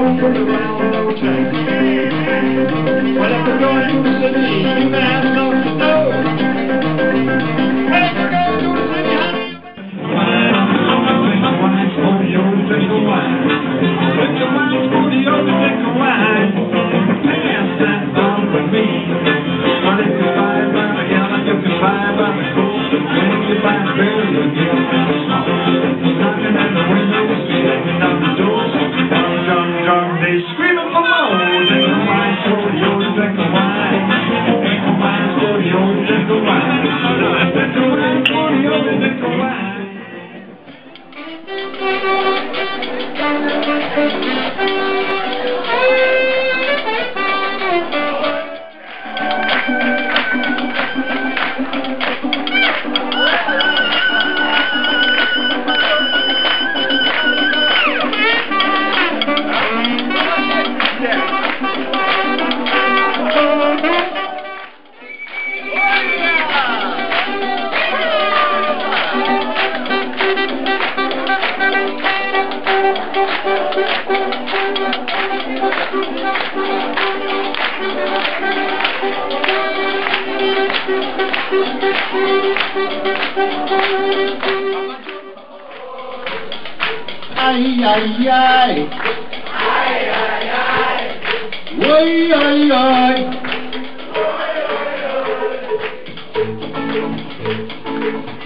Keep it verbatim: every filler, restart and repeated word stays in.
Well, if we're going to the city, you can have enough to know. Hey, if we're going to the city, honey, wine, wine, for the old drink of wine. Drink the wine, for the old drink of wine. Pass that on for me. Well, if you buy by the gallon, you can buy by the coast. When you buy a barrel, you'll get a small. Knocking at the windows, shaking on the doors. Drum, drum, drum, they screaming for more. Drink the wine, for the old drink of wine. Drink the wine, for the old drink of wine. Drink the wine, for the old drink of wine. Ay, ay, ay. Ay, ay, ay. Uy, ay, ay.